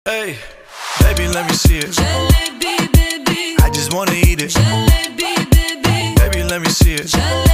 Hey, baby, let me see it. Jalebi, baby. I just wanna eat it. Jalebi, baby. Baby, let me see it.